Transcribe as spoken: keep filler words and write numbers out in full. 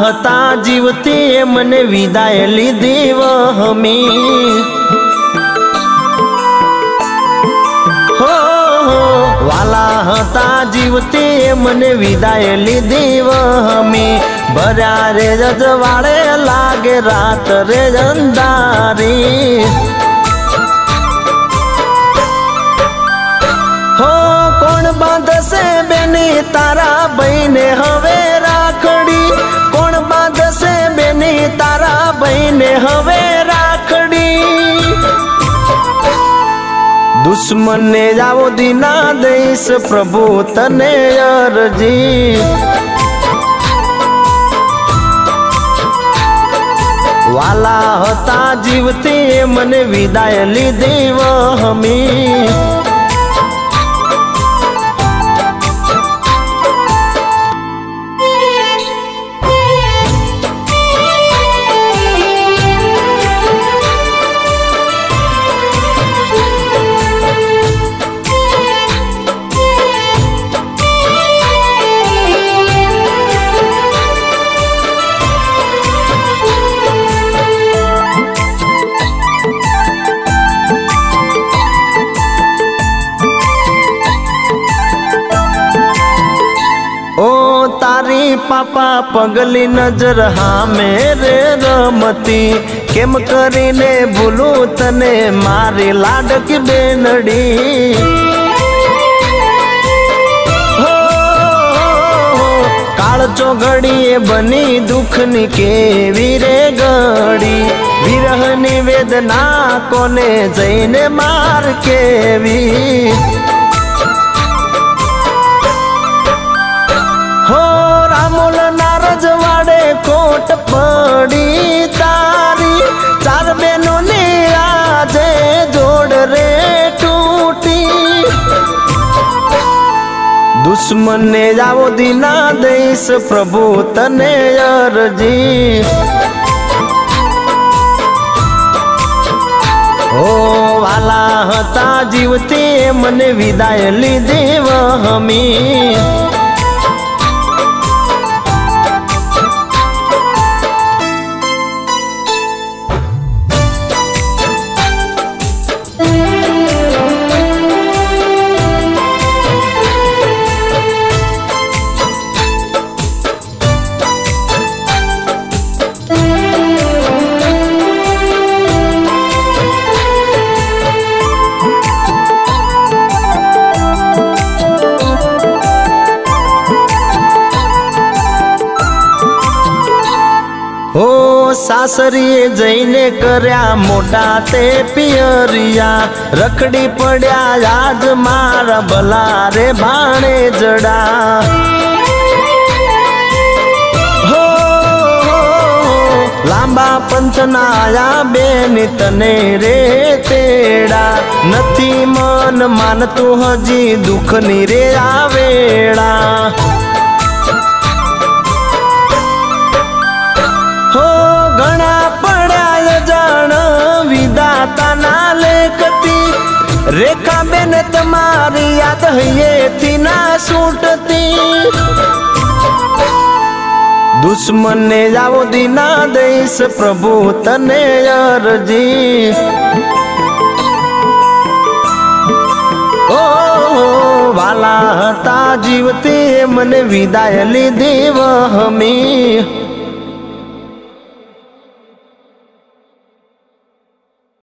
हता जीवती मने विदाय लीधी वहमी। हो वाला हता जीवती मने विदाय लीधी वहमी। भर्या रे रजवाड़े लागे रात रे अंधारी। हो कोण बांधसे बेनी तारा बहीने हवे राखड़ी। कोण बांधसे बेनी तारा बहीने हवे राखड़ी। दुश्मन ने जावो दीना देश प्रभु तने अर्जी। वाला हता जीवती मने विदाय लीधी वहमी। तारी पापा पगली नजर हाँ मेरे रमती। केम करीने भूलू तने मारी लाडकी बेनड़ी। हो काल चौघड़ीए बनी दुखनी केवी रे गड़ी। विरहनी वेदना कोने जईने मार केवी। हो रामोल नारज वाड़े कोट पड़ी तारी। चार बेनों ने आजे जोड़ रे टूटी। दुश्मन ने जावो दीना देश प्रभु तने अर्जी। हो वाला हता जीवती मने विदाय लीधी वहमी। हो सासरीए जईने कर्या मोटा ते पियरिया। रखड़ी पड्या आज मारा भला रे भाणे जड़ा। हो लांबा पंथना आया बेनी तने रे तेड़ा। नथी मन मानतू हजी दुखनी रे आवेड़ा। हो घना पड़ा जान विदाता ना लेखती। रेखा बेन तमारी याद है थी ना सूटती। दुश्मन ने जावो दीना देश प्रभु तने अर्जी। ओ वाला हता जीवती मने विदाय लीधी वहमी।